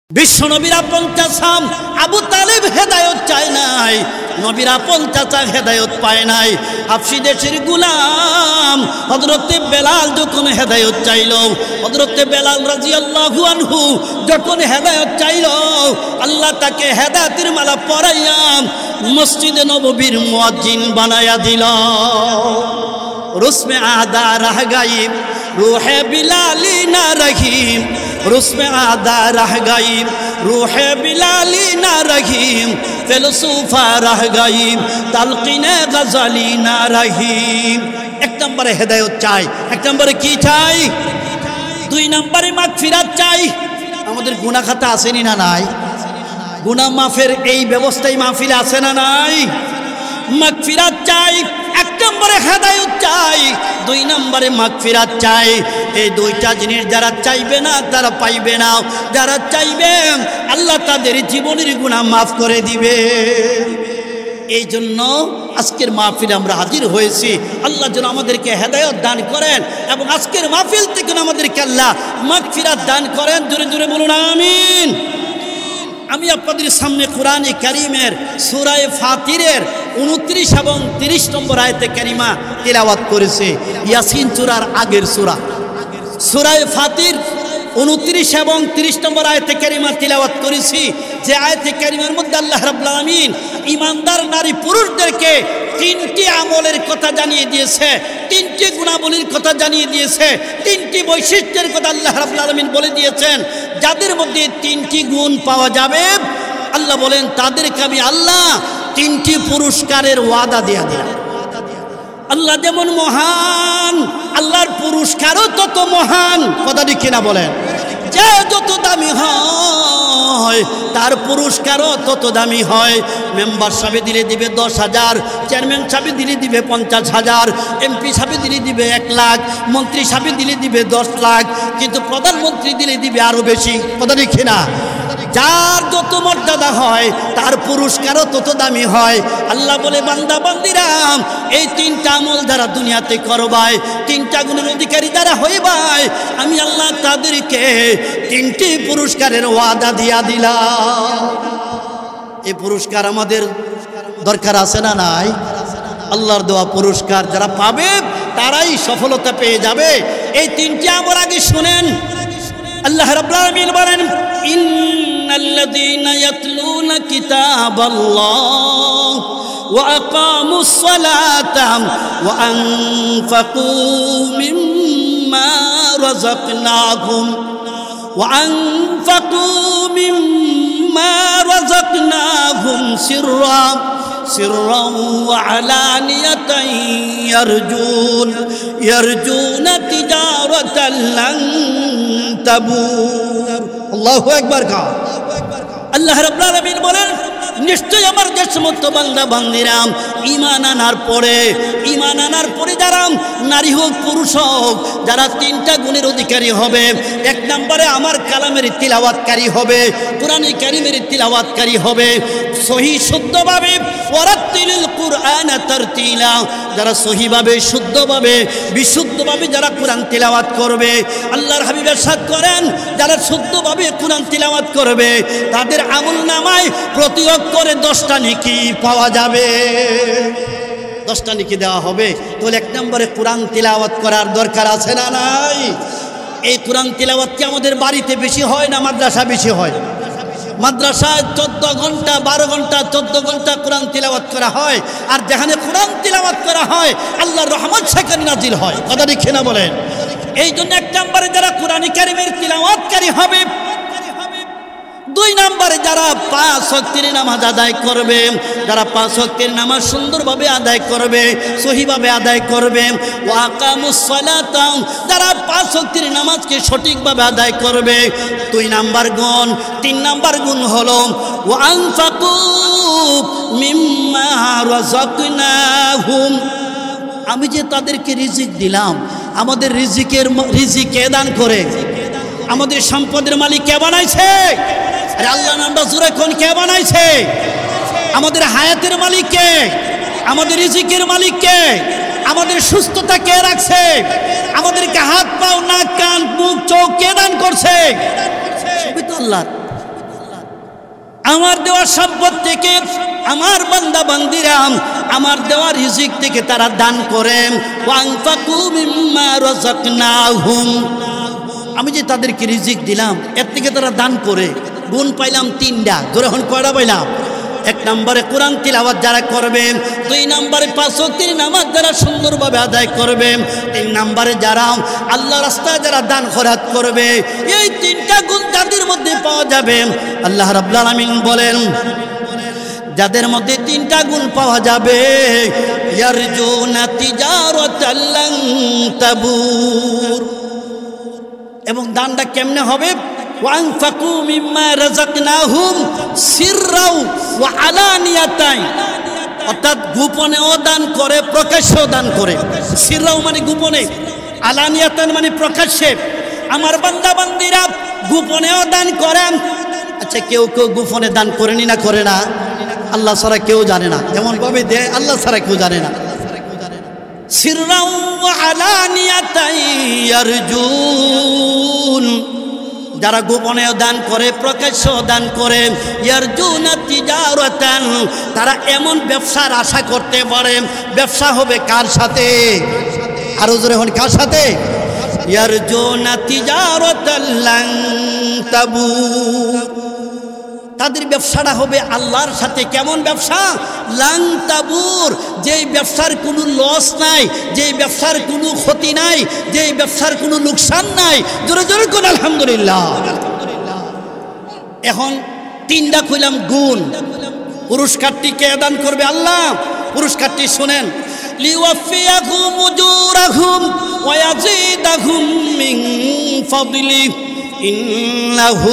বিশ্ব নবীরা 50 আবু তালেব হেদায়েত চায় নাই, নবীরা 50 হেদায়েত পায় নাই। হাবশী দেশের গোলাম হযরতে বেলাল যখন হেদায়েত চাইল, হযরতে বেলাল রাদিয়াল্লাহু আনহু যখন হেদায়েত চাইল, আল্লাহ তাকে হেদায়েতের মালা পরাইয়া মসজিদে নববীর মুয়াজ্জিন বানায়া দিল। রুসমে আদা রাহ গায়ি রূহে বিলালি না রহিম, রুসমে আদা রাহ গায়ি রূহে বিলালি না রহিম, ফিলসুফা রাহ গায়ি তালকিনে গজালি না রহিম। এক নম্বরে হেদায়েত চাই, এক নম্বরে কি চাই? 2 নম্বরে মাগফিরাত চাই। আমাদের গুনাহ খাতা আসেনি না নাই? গুনাহ মাফের এই ব্যবস্থাই মাহফিলে আছে না নাই? মাগফিরাত চাই। 1 নম্বরে হেদায়েত চাই, 2 নম্বরে মাগফিরাত চাই। এই 2টা জিনিস যারা চাইবে না তারা পাইবে না। যারা চাইবে আল্লাহ তাদের জীবনের গুনাহ মাফ করে দিবে। এই জন্য আজকের মাহফিলে আমরা হাজির হয়েছি। আল্লাহ যেন আমাদেরকে হেদায়েত দান করেন এবং আজকের মাহফিল থেকে আমাদেরকে আল্লাহ মাগফিরাত দান করেন। জোরে জোরে বলুন আমিন। আমি আপনাদের সামনে কোরআনে কারীমের সূরা ফাতিরের 29 এবং 30 নম্বর আয়াতে কারিমা তিলাওয়াত করেছে। ইয়াসিন সূরার আগের সূরা, সূরা ফাতির 29 এবং 30 নম্বর আয়াতে কারিমা তিলাওয়াত করেছি। যে আয়াতে কারিমার মধ্যে আল্লাহ রাব্বুল আলামিন ঈমানদার নারী পুরুষদেরকে 3টি আমলের কথা জানিয়ে দিয়েছে, 3টি গুণাবলীর কথা জানিয়ে দিয়েছে, 3টি বৈশিষ্ট্যের কথা আল্লাহ রাব্বুল আলামিন বলে দিয়েছেন। যাদের মধ্যে 3টি গুণ পাওয়া যাবে আল্লাহ বলেন তাদেরকে আমি আল্লাহ 3টি পুরস্কারের ওয়াদা দিয়ে দিলাম। আল্লাহ যেমন মহান, আল্লাহর পুরস্কারও তত মহান। কথাটি কিনা বলেন? যে যত দামি হয় তার পুরস্কারও তত দামি হয়। মেম্বার সাহেব দিলে দিবে 10,000, চেয়ারম্যান সাহেব দিলে দিবে 50,000, এমপি সাহেব দিলে দিবে 1 লাখ, মন্ত্রী সাহেব দিলে দিবে 10 লাখ, কিন্তু প্রধানমন্ত্রী দিলে দিবে আরো বেশি। কথাটি কিনা? যার যত মর্যাদা হয় তার পুরস্কারও তত দামি হয়। আল্লাহ বলে বান্দা বান্দিরাম এই 3টা আমল যারা দুনিয়াতে করবাই, 3টা গুণের অধিকারী যারা হইবাই, আমি আল্লাহ তাদেরকে 3টি পুরস্কারের ওয়াদা দিয়া দিলাম। এই পুরস্কার আমাদের দরকার আছে না নাই? আল্লাহর দেওয়া পুরস্কার যারা পাবে তারাই সফলতা পেয়ে যাবে। এই 3টি আমল আগে শুনেন। আল্লাহ রাব্বুল আলামিন বলেন ইন্নাল্লাযীনা ইয়াতলুনা কিতাবাল্লাহ ওয়া আকামুস সালাতা ওয়া আনফাকু মিম্মা রাযাকনাহুম ওয়া আনফাকু মিম্মা রাযাকনাহুম সিররান ওয়া আলানিয়াতান ইয়ারজুনা তিজারাতান লান তাবুর। আল্লাহু আকবার। আল্লাহ রাব্বুল আলামিন বলেন নিশ্চয় আমার যে সমস্ত বান্দা বান্দিরাম ঈমান আনার পরে যারা নারী হোক পুরুষ হোক যারা 3টা গুণের অধিকারী হবে, 1 নম্বরে আমার কালামের তিলাওয়াতকারী হবে, কোরআনে কারীমের তিলাওয়াতকারী হবে, সহি শুদ্ধভাবে ওয়ারাতিলিল কুরআনা তারতিলা, যারা সহিভাবে শুদ্ধভাবে বিশুদ্ধভাবে যারা কোরআন তিলাওয়াত করবে। আল্লাহর হাবিব ইরশাদ করেন যারা শুদ্ধভাবে কোরআন তিলাওয়াত করবে তাদের আমলনামায় প্রতি করে 10টা নেকি পাওয়া যাবে, 10টা নেকি দেওয়া হবে। তাহলে 1 নম্বরে কোরআন তিলাওয়াত করার দরকার আছে না নাই? এই কোরআন তিলাওয়াত কি আমাদের বাড়িতে বেশি হয় না মাদ্রাসা বেশি হয়? মাদ্রাসায় 14 ঘন্টা 12 ঘন্টা 14 ঘন্টা কোরআন তিলাওয়াত করা হয়, আর যেখানে কোরআন তিলাওয়াত করা হয় আল্লাহর রহমত সেখানে নাজিল হয়। কথা ঠিক না বলেন? এই জন্য 1 নম্বরে যারা কোরআন কারীমের তিলাওয়াতকারী হবে, 2 নম্বরে যারা 5 ওয়াক্তের নামাজ আদায় করবে, যারা 5 ওয়াক্তের নামাজ সুন্দরভাবে আদায় করবে, সহিভাবে আদায় করবে, ওয়া আকামুস সালাতা যারা 5 ওয়াক্তের নামাজকে সঠিকভাবে আদায় করবে। 2 নম্বর গুণ। 3 নম্বর গুণ হলো ওয়া আনফাকু মিম্মা রাযাকনাহুম, আমি যে তাদেরকে রিজিক দিলাম, আমাদের রিজিক কে দান করে? আমাদের সম্পদের মালিক কে বানাইছে? আরে আল্লাহ নামটা জোরে কোন কে বানাইছে? আমাদের হায়াতের মালিক কে? আমাদের রিজিকের মালিক কে? আমাদের সুস্থতা কে রাখছে? আমাদেরকে হাত পাও নাক কান মুখ চোখ কে দান করছে? সবই তো আল্লাহ। আমার দেওয়া সম্পদ থেকে আমার বান্দা বান্দিরা আমার দেওয়া রিজিক থেকে তারা দান করে। ওয়ানফাকু মিম্মা রাযাকনাহুম, আমি যে তাদেরকে রিজিক দিলাম এর থেকে তারা দান করে। গুণ পাইলাম তিনটা, যখন কয়টা পাইলাম? এক নম্বরে কোরআন তিলাওয়াত যারা করবে, দুই নম্বরে পাঁচ ওয়াক্তের নামাজ যারা সুন্দরভাবে আদায় করবে, তিন নম্বরে যারা আল্লাহ রাস্তায় যারা দান খয়রাত করবে। এই তিনটা গুণ যাদের মধ্যে পাওয়া যাবে, আল্লাহ রাব্বুল আলামিন বলেন যাদের মধ্যে তিনটা গুণ পাওয়া যাবে, ইয়ারজুনা তিজারাতাল লান তাবুর। এবং দানটা কেমনে হবে? ওয়ানফাকু মিম্মা রাযাকনাহুম সিররাও ওয়া আলানিয়াতান, অর্থাৎ গোপনেও দান করে প্রকাশ্যেও দান করে। সিররাও মানে গোপনে, আলানিয়াতান মানে প্রকাশ্যে। আমার বান্দা বান্দিরা গোপনেও দান করেন। আচ্ছা, কেউ কেউ গোপনে দান করেনি না করে না? আল্লাহ ছাড়া কেউ জানে না, এমন ভাবে দেয় আল্লাহ ছাড়া কেউ জানে না। সিররাও ওয়া আলানিয়াতান ইয়ারজুন, যারা গোপনেও দান করে প্রকাশ্যেও দান করে। ইয়ারজুনা তিজারাতান, তারা এমন ব্যবসার আশা করতে পারে। ব্যবসা হবে কার সাথে? আরো জোরে হন, কার সাথে? ইয়ারজুনা তিজারাতাল লান তাবুর, তাদের ব্যবসাটা হবে আল্লাহর সাথে। কেমন ব্যবসা? লান তাবুর, যেই ব্যবসার কোনো লস নাই, যেই ব্যবসার কোনো ক্ষতি নাই, যেই ব্যবসার কোনো লোকসান নাই। জোরে জোরে কোন আলহামদুলিল্লাহ। এখন তিনটা কইলাম গুণ। পুরস্কারটি কে দান করবে? আল্লাহ। পুরস্কারটি শুনেন, লিওয়াফিয়াহুম উজুরাহুম ওয়া ইয়াজিদাহুম মিন ফাদলি ইন্নাহু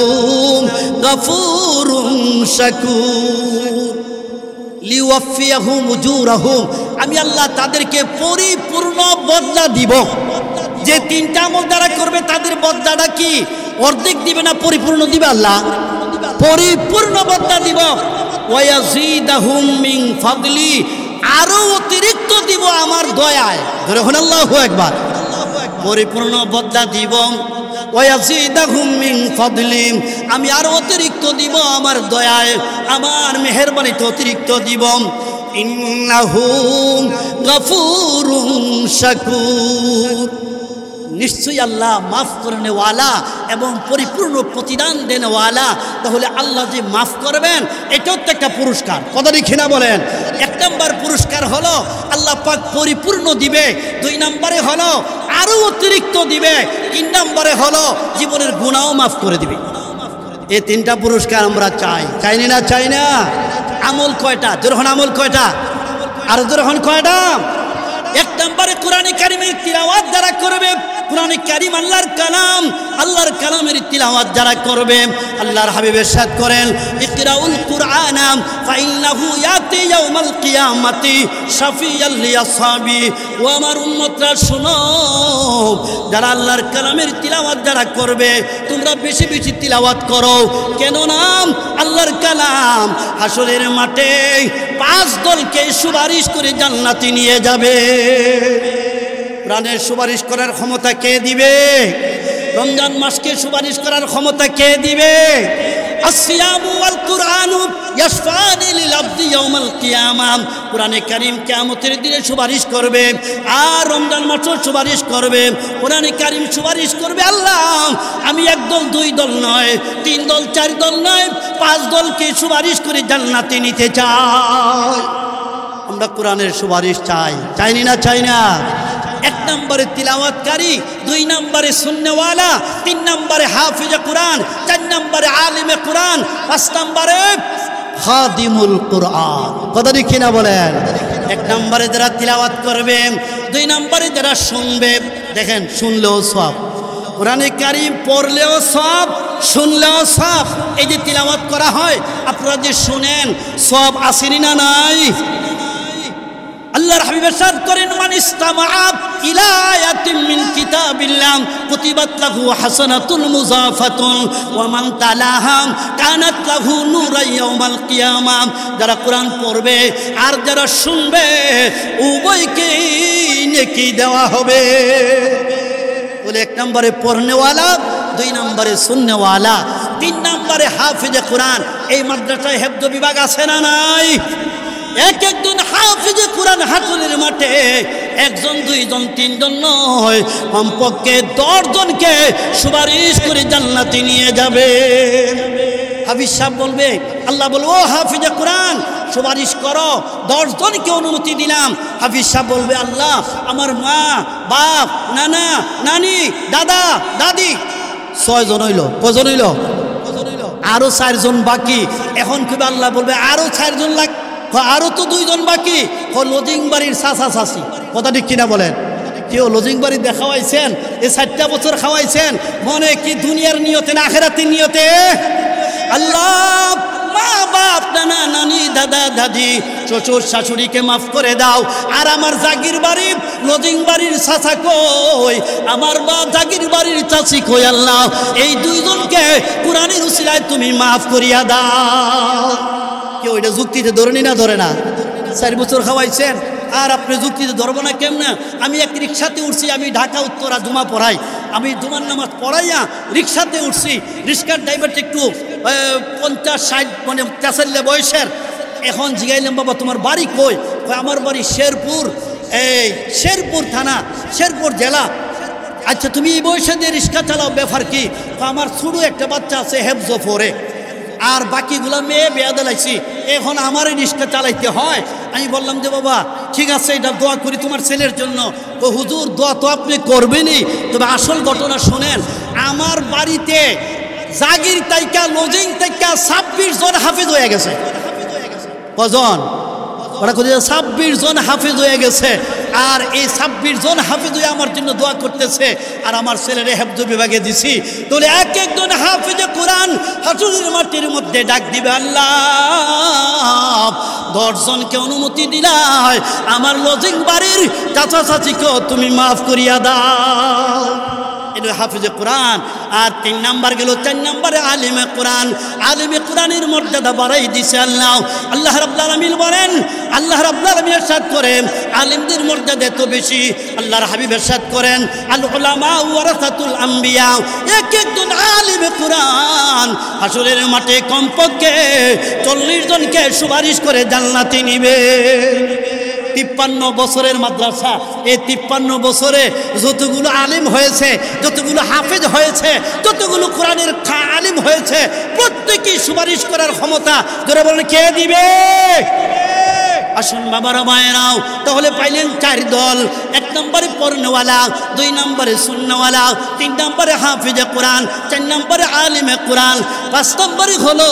গফুরুন শাকুর। লিওয়াফিয়াহুম উজুরাহুম, আমি আল্লাহ তাদেরকে পরিপূর্ণ বদলা দিব। যে তিনটা আমল দ্বারা করবে তাদের বদলাটা কি? অর্ধেক দিবে না পরিপূর্ণ দিবে? আল্লাহ পরিপূর্ণ বদলা দিব। ওয়া ইয়াজিদাহুম মিন ফাদলি, আরো অতিরিক্ত দিব আমার দয়ায়। ধরে হন আল্লাহু আকবার। পরিপূর্ণ বদলা দিব। ওয়ায়াজিদাহুম মিন ফাদলি, আমি আরো অতিরিক্ত দিব আমার দয়ায়, আমার মেহেরবানিতে অতিরিক্ত দিব। ইন্নাহু গফুরুন শাকুর, নিশ্চয়ই আল্লাহ মাফ করেনেওয়ালা এবং পরিপূর্ণ প্রতিদান দেনেওয়ালা। তাহলে আল্লাহ যে মাফ করবেন এটাও তো একটা পুরস্কার। কথা ঠিক না বলেন? এক নম্বর পুরস্কার হলো আল্লাহ পাক পরিপূর্ণ দিবে, দুই নম্বরে হলো আরো অতিরিক্ত দিবে, তিন নম্বরে হলো জীবনের গুনাহও মাফ করে দিবে। এই তিনটা পুরস্কার আমরা চাই, চাইনি না? চাই না? আমল কয়টা? যখন আমল কয়টা? আর যখন কয়টা? এক নম্বরে কোরআনে কারিমের তিলাওয়াত যারা করবে, কোরআনে কারিম আল্লাহর কালাম, আল্লাহর কালামের তিলাওয়াত যারা করবে, আল্লাহর হাবিব ইরশাদ করেন, ইকরাউল কুরআন ফাইন্নাহু ইয়াতি ইয়াউমাল কিয়ামাতি শাফিয়াল লিআসহাবি। ও আমার উম্মতরা শোনো, যারা আল্লাহর কালামের তিলাওয়াত যারা করবে তোমরা বেশি বেশি তিলাওয়াত করো। কেন নাম? আল্লাহর কালাম হাসরের মাঠে পাঁচ দলকে সুপারিশ করে জান্নাতে নিয়ে যাবে। প্রাণের সুপারিশ করার ক্ষমতা কে দিবে? রমজান মাসকে সুপারিশ করার ক্ষমতা কে দিবে? আসসিয়ামু ওয়াল কুরআনু ইয়াশফানি লিল আবদি ইয়াউমাল কিয়ামাহ। কোরআনে কারীম কিয়ামতের দিনে সুপারিশ করবে, আর রমজান মাসও সুপারিশ করবে। কোরআনে কারীম সুপারিশ করবে, আল্লাহ আমি এক দল দুই দল নয়, তিন দল চার দল নয়, পাঁচ দলকে সুপারিশ করে জান্নাতে নিতে চাই। আমরা কোরআনের সুপারিশ চাই, চাইনি না? চাই না? এক নম্বরে তিলাওয়াতকারী, দুই নম্বরে সুন্নাওয়ালা, তিন নম্বরে হাফিজে কোরআন, চার নম্বরে আলিমে কোরআন, পাঁচ নম্বরে খাদিমুল কোরআন। কথা ঠিক না বলেন? এক নম্বরে যারা তিলাওয়াত করবে, দুই নম্বরে যারা শুনবে। দেখেন, শুনলেও সওয়াব, কোরআনে কারীম পড়লেও সওয়াব, শুনলেও সওয়াব। এই যে তিলাওয়াত করা হয়, আপনারা যে শুনেন, সওয়াব আসেনি না? নাই? আল্লাহর হাবিব ইরশাদ করেন, মান ইসতামাআ ইলা আয়াতিন মিন কিতাবিল্লাহ কুতিবাত লাহু হাসানাতুন মুযাফাতুন ওয়া মান তালাহা কানাত লাহু নূরান ইয়াউমাল কিয়ামাহ। যারা কোরআন পড়বে আর যারা শুনবে উভয়কে নেকি দেওয়া হবে। বলে এক নম্বরে পড়নেওয়ালা, দুই নম্বরে শুননেওয়ালা, 3 নম্বরে হাফিজে কোরআন। এই মাদ্রাসায় হেফজ বিভাগ আছে না নাই? এক একজন হাফিজে কোরআন হাসরের মাঠে একজন, দুইজন, তিনজন নয়, কমপক্ষে 10 জনকে সুপারিশ করে জান্নাতে নিয়ে যাবে। হাফিজ সাহেব বলবে, আল্লাহ বলবে ও হাফিজে কোরআন সুপারিশ করো, 10 জনকে অনুমতি দিলাম। হাফিজ সাহেব বলবে, আল্লাহ আমার মা, বাপ, নানা, নানি, দাদা, দাদি 6 জন হইল। কজন হইল? আরো 4 জন বাকি। এখন কি আল্লাহ বলবে আরো 4 জন লাগ, আরো তো 2 জন বাকি। লজিং বাড়ির চাচা চাচি, কথা ঠিক কিনা বলেন? কেউ লজিং বাড়ি দেখাওয়াইছেন, এই 4টা বছর খাওয়াইছেন, মনে কি দুনিয়ার নিয়তে না আখিরাতের নিয়তে? আল্লাহ মা, বাপ, নানা, নানি, দাদা, দাদি, শ্বশুর, শাশুড়িকে মাফ করে দাও। আর আমার জাগির বাড়ি, লজিং বাড়ির চাচা কই, আমার বা জাগির বাড়ির চাচি কই, আল্লাহ এই 2 জনকে কোরআনের উসিলায় তুমি মাফ করিয়া দাও। কেউ এটা যুক্তিতে ধরে নি না? ধরে না? 4 বছর খাওয়াইছেন আর আপনি যুক্তিতে ধরবো না কেমনে? আমি এক রিক্সাতে উঠছি, আমি ঢাকা উত্তরা জুমা পড়াই, আমি জুমার নামাজ পড়াইয়া রিক্সাতে উঠছি। রিক্সার ড্রাইভারটা একটু 50-60 মানে চাচাল্লে বয়সের। এখন জিগাইলাম, বাবা তোমার বাড়ি কই? আমার বাড়ি শেরপুর, এই শেরপুর থানা, শেরপুর জেলা। আচ্ছা তুমি এই বয়সে দিয়ে রিক্সা চালাও, ব্যাপার কি? আমার ছোট একটা বাচ্চা আছে হেফজ পড়ে, আর বাকিগুলা মেয়ে বিয়া দিলাইছি, এখন আমারই রিক্সা চালাইতে হয়। আমি বললাম যে বাবা ঠিক আছে, এটা দোয়া করি তোমার ছেলের জন্য। তো হুজুর দোয়া তো আপনি করবেনই, তবে আসল ঘটনা শোনেন। আমার বাড়িতে জাগির তাইকা, লজিং তাইকা 26 জন হাফিজ হয়ে গেছে। কজন? ওরা কোথায়? 26 জন হাফিজ হয়ে গেছে। আর এই 26 জন হাফিজ হয়ে আমার জন্য দোয়া করতেছে, আর আমার ছেলেরে হেফজ বিভাগে দিছি। তাহলে এক একজন হাফিজে কোরআন হাসরের মাটির মধ্যে ডাক দিবে, আল্লাহ 10 জনকে অনুমতি দিলাই, আমার লজিং বাড়ির চাচা চাচিকেও তুমি মাফ করিয়া দাও। এটা হাফিজে কোরআন। আর 3 নাম্বার গেল, 4 নম্বরে আলিমে কোরআন। আলিমে কোরআনের মর্যাদা বাড়াই দিছে আল্লাহ। আল্লাহ রাব্বুল আলামিন বলেন, আল্লাহ রাব্বুল আলামিন ইরশাদ করেন আলিমদের মর্যাদা এত বেশি। আল্লাহর হাবিব ইরশাদ করেন, আল উলামা ওয়ারাসাতুল আম্বিয়া। এক একজন আলিমে কোরআন হাসরের মাঠে কমপক্ষে 40 জনকে সুপারিশ করে জান্নাতে নিবে। 53 বছরের মাদ্রাসা, এই 53 বছরে যতগুলো আলিম হয়েছে, যতগুলো হাফেজ হয়েছে, যতগুলো কোরআনের আলিম হয়েছে, প্রত্যেকেই সুপারিশ করার ক্ষমতা ধরে বলেন কে দিবে? আসুন বাবারা মায়েরাও, তাহলে পাইলেন 4 দল। 1 নম্বরে পড়নেওয়ালা, 2 নম্বরে সুন্নাওয়ালা, 3 নম্বরে হাফিজে কোরআন, 4 নম্বরে আলিমে কোরআন, 5 নম্বরে হলো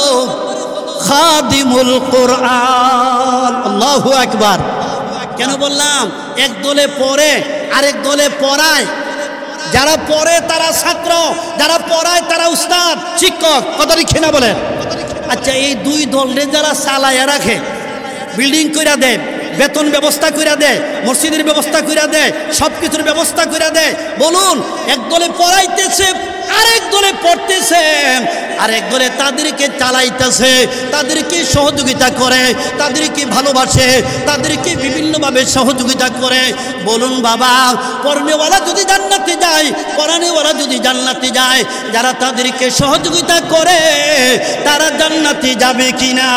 খাদিমুল কোরআন। আল্লাহু আকবার। কেন বললাম? এক দলে পড়ে, আরেক দলে পড়ায়। যারা পড়ে তারা ছাত্র, যারা পড়ায় তারা উস্তাদ, শিক্ষক। কথা ঠিক না বলেন? আচ্ছা এই 2 দলে যারা চালাইয়া রাখে, বিল্ডিং কইরা দেয়, বেতন ব্যবস্থা কইরা দেয়, মসজিদের ব্যবস্থা কইরা দেয়, সব কিছুর ব্যবস্থা কইরা দেয়, বলুন এক দলে পড়াইতেছে, আরেক দলে পড়তেছে, আরেক দলে তাদেরকে চালাইতেছে, তাদেরকে সহযোগিতা করে, তাদেরকে ভালোবাসে, তাদেরকে বিভিন্নভাবে সহযোগিতা করে। বলুন বাবা, পড়নেওয়ালা যদি জান্নাতে যায়, পড়ানেওয়ালা যদি জান্নাতে যায়, যারা তাদেরকে সহযোগিতা করে তারা জান্নাতে যাবে কিনা?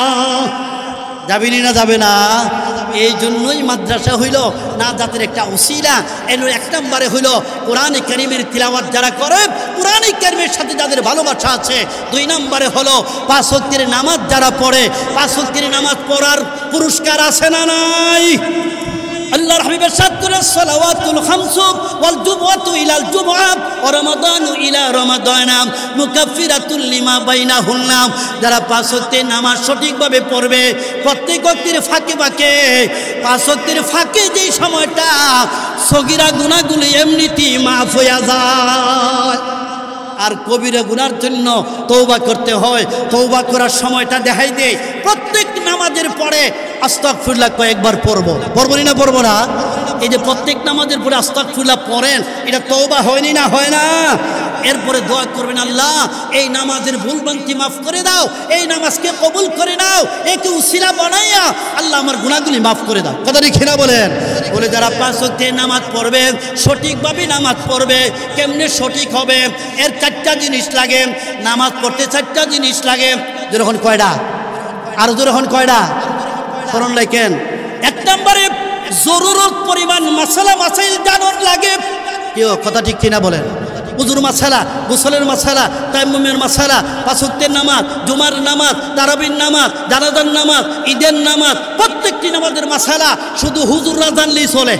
যাবেনি না? যাবে না? এই জন্যই মাদ্রাসা হইল নাজাতের একটা উসিলা। এর 1 নম্বরে হইল কোরআন কারীমের তিলাওয়াত যারা করে, কোরআন কারীমের সাথে যাদের ভালোবাসা আছে। 2 নম্বরে হলো 5 ওয়াক্তের নামাজ যারা পড়ে। 5 ওয়াক্তের নামাজ পড়ার পুরস্কার আছে না নাই? আল্লাহর হাবিব ইরশাদ করেন, সালাওয়াতুল খামসু ওয়াল জুমআতু ইলাল জুমআ ওয়া রমাদানু ইলা রমাদান মুকাফফিরাতুল লিমা বাইনাহুন্না। যারা 5 ওয়াক্তের নামাজ সঠিকভাবে পড়বে, প্রত্যেক ওয়াক্তের ফাঁকে ফাঁকে, 5 ওয়াক্তের ফাঁকে যেই সময়টা সগীরা গুনাহগুলো এমনিতেই মাফ হয়ে যায়। আর কবিরা গুনার জন্য তওবা করতে হয়, তওবা করার সময়টা দেখাই দেয়। প্রত্যেক নামাজের পরে আস্তাগফিরুল্লাহ কয়েকবার পড়বো, পড়বনি না? পড়বো না? এই যে প্রত্যেক নামাজের পরে আস্তাগফিরুল্লাহ পড়েন, এটা তওবা হয়নি না? হয় না? এরপরে দোয়া করবেন, আল্লাহ এই নামাজের ভুলভ্রান্তি মাফ করে দাও, এই নামাজকে কবুল করে নাও, একে উসিলা বানাইয়া আল্লাহ আমার গুনাহগুলি মাফ করে দাও। কথা ঠিক না বলেন? বলে যারা 5 ওয়াক্তের নামাজ পড়বে, সঠিকভাবে নামাজ পড়বে, কেমনে সঠিক হবে? এর চারটা জিনিস লাগে, নামাজ পড়তে চারটা জিনিস লাগে। যখন কয়টা? আরো যখন কয়টা? স্মরণ রাখেন। এক নম্বরে জরুরত পরিমাণ মাসালা মাসাইল জানার লাগে। কেউ কথা ঠিক কিনা বলেন? উজুর মাসালা, গোসলের মাসালা, তায়াম্মুমের মাসালা, পাঁচ ওয়াক্তের নামাজ, জুমার নামাজ, তারাবির নামাজ, জানাজার নামাজ, ঈদের নামাজ, প্রত্যেকটি নামাজের মাসালা শুধু হুজুররা জানলেই চলে।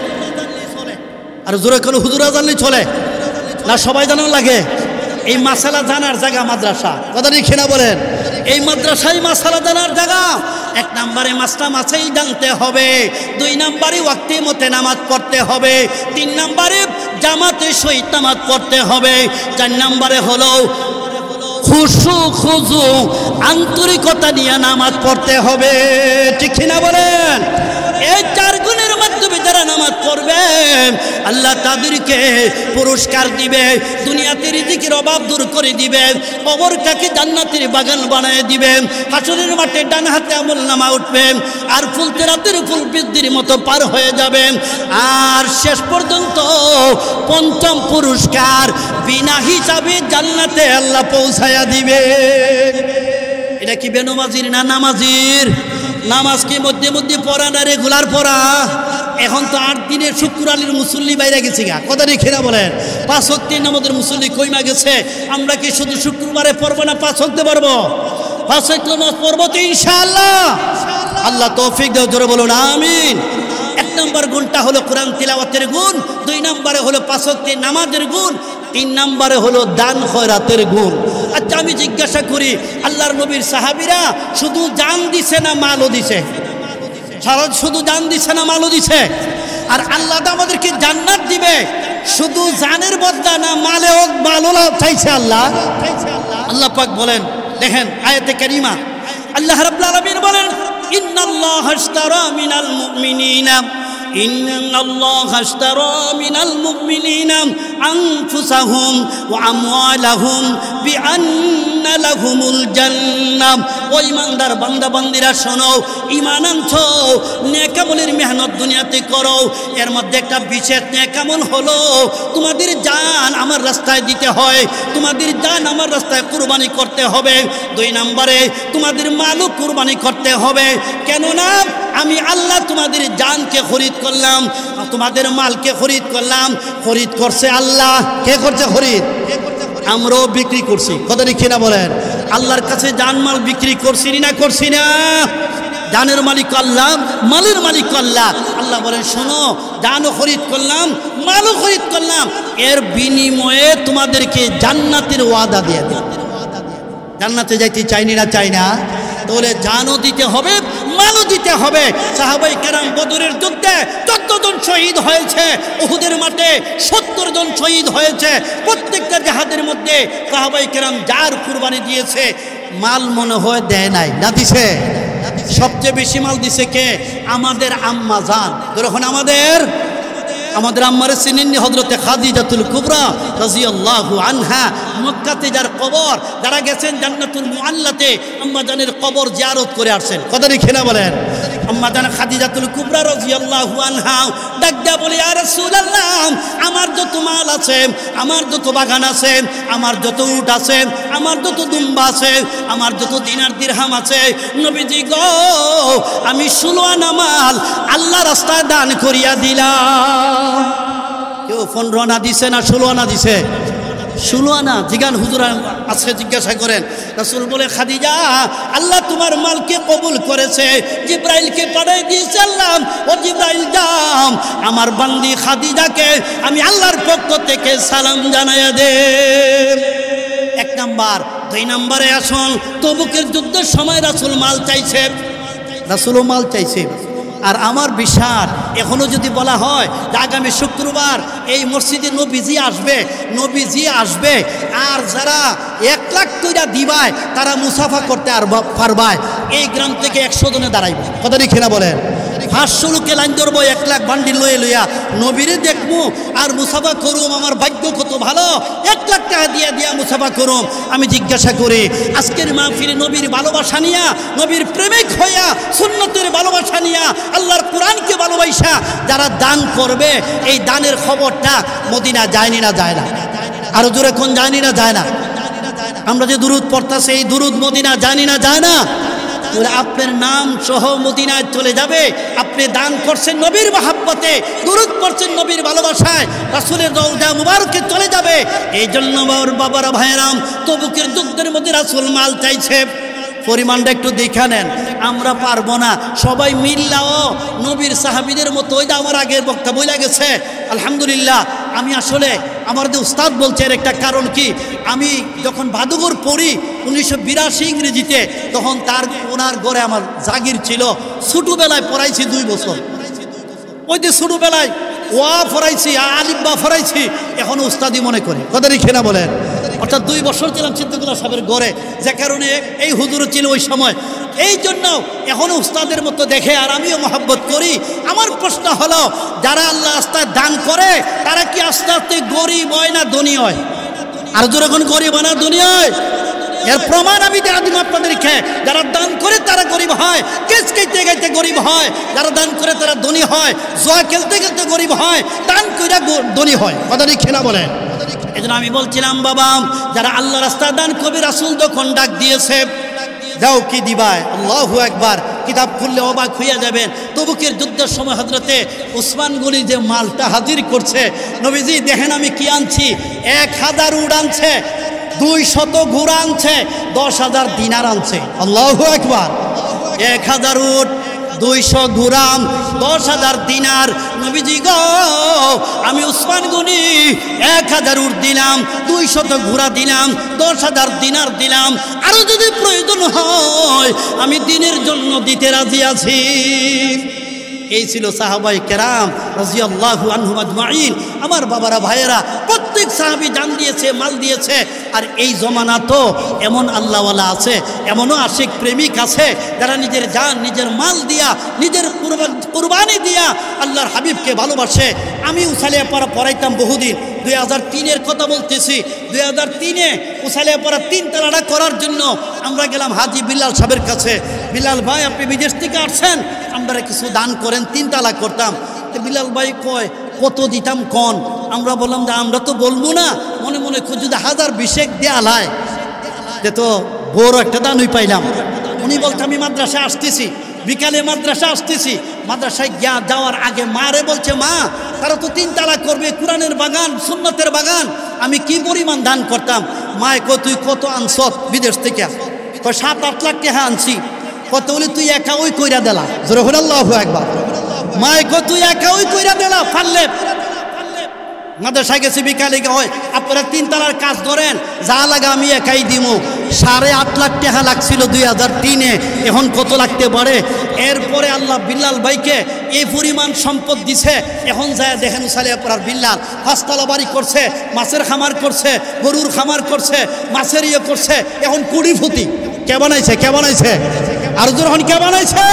আর জোরে কোনো হুজুররা জানলেই চলে না, সবাই জানার লাগে? এই মাসালা জানার জায়গা মাদ্রাসা। কথা ঠিক কিনা বলেন? এই মাদ্রাসায় মাসালা জানার জায়গা। এক নম্বরে মাসলা মাসাইল জানতে হবে, দুই নম্বরে ওয়াক্তে মতে নামাজ পড়তে হবে, তিন নম্বরে জামাতে সহিত নামাজ পড়তে হবে, চার নম্বরে হলো খুশু খুজু আন্তরিকতা নিয়ে নামাজ পড়তে হবে। ঠিক কিনা বলেন? এই চার গুণের মাধ্যমে যারা নামাজ পড়বে আল্লাহ তাদেরকে পুরস্কার দিবে, দুনিয়াতে রিজিকের অভাব দূর করে দিবে, কবরটাকে জান্নাতের বাগান বানায় দিবে, হাসরের মাঠে ডান হাতে আমলনামা উঠবে, আর ফুলতে রাতের ফুল বৃদ্ধির মতো পার হয়ে যাবে। আর শেষ পর্যন্ত পঞ্চম পুরস্কার বিনা হিসাবে জান্নাতে আল্লাহ পৌঁছায়া দিবে। এটা কি বেনমাজির না নামাজির? নামাজ কি মধ্যে মধ্যে পড়া না রেগুলার পড়া? এখন তো 8 দিনের শুক্র আলীর মুসল্লি বাইরে গেছে গা। কথা রেখে না বলেন? 5 ওয়াক্তের নামাজের মুসল্লি কইমা গেছে। আমরা কি শুধু শুক্রবারে পড়বো না 5 ওয়াক্তে পড়বো? 5 ওয়াক্ত নামাজ পড়বো তো ইনশাআল্লাহ। আল্লাহ তৌফিক দাও, জোরে বলুন আমিন। এক নম্বর গুণটা হলো কোরআন তিলাওয়াতের গুণ, দুই নম্বরে হলো 5 ওয়াক্তের নামাজের গুণ, তিন নম্বরে হলো দান খয়রাতের গুণ। আচ্ছা আমি জিজ্ঞাসা করি, আল্লাহর নবীর সাহাবীরা শুধু জান দিছে না মালও দিছে? সারা শুধু জান দিছে না মালও দিছে? আর আল্লাহ আমাদেরকে জান্নাত দিবে শুধু জানের বদলা না মালে হোক মালও চাইছে আল্লাহ? আল্লাহ পাক বলেন, দেখেন আয়াতে কারিমা, আল্লাহ রাব্বুল আলামিন বলেন, ইন্নাল্লাহা আশতারা মিনাল মুমিনিনা ইন্নাল্লাহা আশতারা মিনাল মুমিনিনা আনফুসাহুম ওয়া আমওয়ালাহুম বিআন্না লাহুমুল জান্নাহ। ও ইমানদার বান্দা বান্দিরা শোনো, ঈমান আনছো, নেক আমলের মেহনত দুনিয়াতে করো, এর মধ্যে একটা বিশেষ নেক আমল হলো তোমাদের জান আমার রাস্তায় দিতে হয়, তোমাদের জান আমার রাস্তায় কুরবানি করতে হবে। দুই নম্বরে তোমাদের মালও কুরবানি করতে হবে। কেননা আমি আল্লাহ তোমাদের জানকে খরিদ করলাম, তোমাদের মালকে খরিদ করলাম। খরিদ করছে আল্লাহ। কে করছে খরিদ? আমরাও বিক্রি করছি। কথা ঠিক না বলেন? আল্লাহর কাছে জান মাল বিক্রি করছি না করছি না? জানের মালিক আল্লাহ, মালের মালিক আল্লাহ। আল্লাহ বলেন, শোনো, জানও খরিদ করলাম, মালও খরিদ করলাম, এর বিনিময়ে তোমাদেরকে জান্নাতের ওয়াদা দিয়ে দিই। জান্নাতে যাইতে চাইনি না? চাই না? তাহলে জানও দিতে হবে, মালও দিতে হবে। সাহাবায়ে কেরাম বদরের যুদ্ধে 14 জন শহীদ হয়েছে, উহুদের মাঠে 70 জন শহীদ হয়েছে। প্রত্যেকটা জিহাদের মধ্যে সাহাবায়ে কেরাম যার কুরবানি দিয়েছে, মাল মনে হয় দেয় নাই, না দিছে? সবচেয়ে বেশি মাল দিছে কে? আমাদের আম্মা জান। যখন আমাদের আম্মারে চিনেননি? হযরতে খাদিজাতুল কুবরা রাদিয়াল্লাহু আনহা। মক্কাতে যার কবর, যারা গেছেন জান্নাতুল মুআল্লাতে আম্মা জানের কবর জিয়ারত করে আসছেন। কথা ঠিক না বলেন? আম্মা জান খাদিজাতুল কুবরা রাদিয়াল্লাহু আনহা ডাক দিয়া বলে, ইয়া রাসূলুল্লাহ, আমার যত মাল আছে, আমার যত বাগান আছে, আমার যত উট আছে, আমার যত দুম্বা আছে, আমার যত দিনার দিরহাম আছে, নবীজি গো, আমি 16 আনা মাল আল্লাহ রাস্তায় দান করিয়া দিলাম। কেউ 15 আনা দিছে না 16 আনা দিছে? 16 আনা। জিগান হুজুর আজকে জিজ্ঞাসা করেন। রাসূল বলে, খাদিজা, আল্লাহ তোমার মালকে কবুল করেছে, জিব্রাইলকে পাঠিয়ে দিয়েছে আল্লাহ। ও জিব্রাইল যাও, আমার বান্দি খাদিজাকে আমি আল্লাহর পক্ষ থেকে সালাম জানাইয়া দে। এক নাম্বার। দুই নম্বরে আসুন, তবুকের যুদ্ধের সময় রাসূল মাল চাইছে, রাসূলও মাল চাইছে। আর আমার বিশ্বাস, এখনো যদি বলা হয় যে আগামী শুক্রবার এই মসজিদে নবীজি আসবে, আর যারা 1 লাখ কইরা দিবায় তারা মুসাফা করতে আর পারবায়, এই গ্রাম থেকে 100 জনে দাঁড়াইব। কথা ঠিক না বলেন? 500 লোকে লাইন ধরবো, 1 লাখ বান্ডিল লইয়া নবীরে দেখবো আর মুসাফা করুম। আমার ভাগ্য কত ভালো, 1 লাখ টাকা দিয়া মুসাফা করুম। আমি জিজ্ঞাসা করি, আজকের মাহফিলে নবীর ভালোবাসা নিয়া, নবীর প্রেমিক হইয়া, সুন্নতের ভালোবাসা নিয়া, আল্লাহর কোরআনকে ভালোবাসা যারা দান করবে, এই দানের খবরটা মদিনা যায়নি না যায় না? আরো জোরে কোন জানি না যায় না? আমরা যে দুরুদ পড়তাছি এই দুরুদ মদিনা জানি না যায় না? আপনার নাম সহ মদিনায় চলে যাবে। আপনি দান করছেন নবীর মহাব্বতে, দুরুদ পড়ছেন নবীর ভালোবাসায়, রাসূলের রওজা মুবারকে চলে যাবে। এই জন্য বাবারা ভাইরাম, তবুকের যুদ্ধের মধ্যে রাসূল মাল চাইছে, পরিমাণটা একটু দেখে নেন। আমরা পারবো না সবাই মিল্লাও নবীর সাহাবীদের মতো। ওই যে আমার আগের বক্তা বলে গেছে, আলহামদুলিল্লাহ। আমি আসলে আমার যে উস্তাদ বলছে এর একটা কারণ কি, আমি যখন বাদুগর পড়ি 1982 ইংরেজিতে, তখন ওনার ঘরে আমার জাগির ছিল। ছোটবেলায় পড়াইছি 2 বছর, ওই যে ছোটবেলায় ওয়া ফরাইছি, আলিফ বা ফরাইছি, এখন উস্তাদি মনে করি। কথা লিখে না বলেন? অর্থাৎ 2 বছর ছিলাম সিদ্দিকুল্লাহ সাহেবের ঘরে, যে কারণে এই হুজুরও ছিল ওই সময়। এই জন্য এখনো উস্তাদের মতো দেখে আর আমিও মহব্বত করি। আমার প্রশ্ন হলো, যারা আল্লাহ রাস্তায় দান করে তারা কি আস্তে আস্তে গরিব হয় না ধনী হয়? আর যখন গরিব হয় না ধনী হয়, এর প্রমাণ আমি দিলাম আপনাদেরকে। যারা দান করে তারা গরিব হয়, কেস খেতে খেতে গরিব হয়। যারা দান করে তারা ধনী হয়, জোয়া খেলতে খেলতে গরিব হয়, দান করে ধনী হয়। কথা লিখে না বলেন? এই জন্য আমি বলছিলাম বাবা, যারা আল্লাহ রাস্তায় দান করবে, রাসূল যখন ডাক দিয়েছে, যাও কি দিবায়, আল্লাহু আকবার, কিতাব খুললে অবাক হইয়া যাবেন। তবুকের যুদ্ধের সময় হযরতে উসমান গনি যে মালটা হাজির করছে, নবীজি দেখেন আমি কি আনছি, 1000 উট আনছে, 200 ঘোড়া আনছে, 10,000 দিনার আনছে। আল্লাহু আকবার। 1000 উট, 200 ঘোড়া, 10,000 দিনার। নবীজি গো, আমি উসমান গনি 1000 উট দিলাম, 200 ঘোড়া দিলাম, 10,000 দিনার দিলাম। আরো যদি প্রয়োজন হয় আমি দিনের জন্য দিতে রাজি আছি। এই ছিল সাহাবায়ে কেরাম রাদিয়াল্লাহু আনহুম আজমাইন। আমার বাবারা ভাইয়েরা, প্রত্যেক সাহাবী জান দিয়েছে, মাল দিয়েছে। আর এই জমানা তো এমন আল্লাহওয়ালা আছে, এমনও আশিক প্রেমিক আছে, যারা নিজের জান, নিজের মাল দিয়া, নিজের কুরবানি দিয়া আল্লাহর হাবিবকে ভালোবাসে। আমি উসালিয়া পাড়া পড়াইতাম বহুদিন, 2003-এর কথা বলতেছি। 2003-এ উসালিয়া পাড়া 3 তালাটা করার জন্য আমরা গেলাম হাজি বিলাল সাহেবের কাছে। বিলাল ভাই, আপনি বিদেশ থেকে আসছেন, আমরা কিছু দান করেন, 3 তালা করতাম। বিলাল ভাই কয়, কত দিতাম কন? আমরা বললাম যে আমরা তো বলবো না, মনে মনে যদি 1020 দেয়া হয় তো বড় একটা দানই পাইলাম। উনি বলতে, আমি মাদ্রাসায় আসতেছি, বিকালে মাদ্রাসা আসতেছি। মাদ্রাসায় যাওয়ার আগে মারে বলছে, মা তারা তো 3 তালা করবে, কোরআনের বাগান, সুন্নতের বাগান, আমি কি পরিমাণ দান করতাম। মায় কয়, তুই কত আনছ বিদেশ থেকে? 7-8 লাখ টাকা আনছি। কত বলে, তুই একা ওই কইরা দিলা। জোরে বলেন আল্লাহু আকবার। মায় কয়, তুই একা ওই কইরা দিলা, পারলে মাদ্রাসায় গেছি বিকালে, হয় আপনারা 3 তালার কাজ ধরেন, যা লাগা আমি একাই দিব। 8.5 লাখ টাকা লাগছিল 2003-এ, এখন কত লাগতে পারে? এরপরে আল্লাহ বিল্লাল ভাইকে এই পরিমাণ সম্পদ দিছে। এখন যায় দেখেন উসালিয়া পাড়ার বিল্লাল 5 তালা বাড়ি করছে, মাছের খামার করছে, গরুর খামার করছে, মাছের ইয়ে করছে। এখন 20 ফুটি কে বানাইছে? কে বানাইছে? আর যখন কে বানাইছে?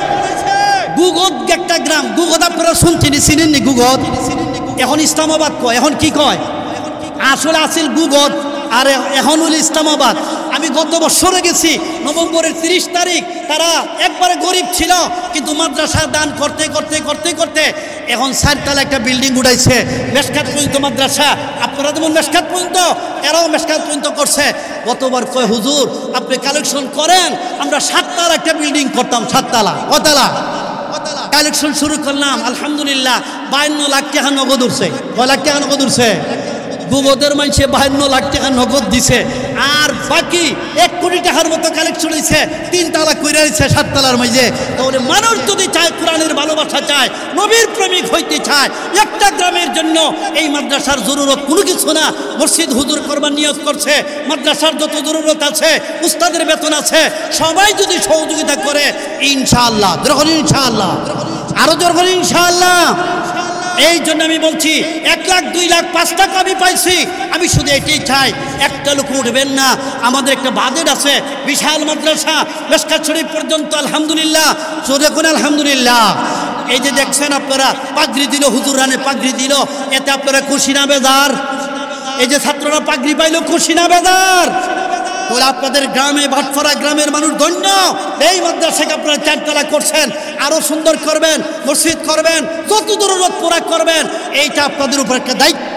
গুগত একটা গ্রাম, গুগত আপনারা শুনছেন, চিনেননি গুগত? এখন ইসলামাবাদ কয়, এখন কি কয়? আসলে আসিল গুগত, আর এখন হল ইসলামাবাদ। আমি গত বছরে গেছি, নভেম্বরের 30 তারিখ। তারা একবারে গরিব ছিল, কিন্তু মাদ্রাসা দান করতে করতে করতে করতে এখন 4 তালা একটা বিল্ডিং উঠাইছে, মেশকাত পর্যন্ত মাদ্রাসা। আপনারা যেমন মেশকাত পর্যন্ত, এরাও মেশকাত পর্যন্ত করছে। গতবার কয়, হুজুর আপনি কালেকশন করেন, আমরা 7 তালা একটা বিল্ডিং করতাম। 7 তালা, কতলা কালেকশন শুরু করলাম। আলহামদুলিল্লাহ 52 লাখ টাকা নগদ উঠছে। কয় লাখ টাকা নগদ উঠছে? গুগদের মানুষে 52 লাখ টাকা নগদ দিছে। আর বাকি 1 কোটি টাকার মতো কালেকশন হয়েছে। 3 তালা কইরা দিচ্ছে 7 তালার মাঝে। তাহলে মানুষ যদি চায়, কোরআনের ভালোবাসা চায়, নবীর প্রেমিক হইতে চায়, একটা গ্রামের জন্য এই মাদ্রাসার জরুরত কোনো কিছু না। মসজিদ হুজুর করবার নিয়ত করছে, মাদ্রাসার যত জরুরত আছে, উস্তাদের বেতন আছে, সবাই যদি সহযোগিতা করে, ইনশাআল্লাহ, যখন ইনশাআল্লাহ, আরো যখন ইনশাআল্লাহ। এই জন্য আমি বলছি, 1 লাখ 2 লাখ 5 টাকা আমি পাইছি, আমি শুধু এটাই চাই, একটা লোক উঠবেন না। আমাদের একটা বাজেট আছে, বিশাল মাদ্রাসা, মেশকাত শরীফ পর্যন্ত। আলহামদুলিল্লাহ, জোরে কোন আলহামদুলিল্লাহ। এই যে দেখছেন আপনারা, পাগড়ি দিল, হুজুর রানে পাগড়ি দিল, এতে আপনারা খুশি না বেজার? এই যে ছাত্ররা পাগড়ি পাইল, খুশি না বেজার? তোরা আপনাদের গ্রামে, ভাটপাড়া গ্রামের মানুষ ধন্য। এই মাদ্রাসাকে আপনারা 4 তালা করছেন, আরো সুন্দর করবেন, মসজিদ করবেন, যত জরুরত পুরা করবেন। এইটা আপনাদের উপর একটা দায়িত্ব।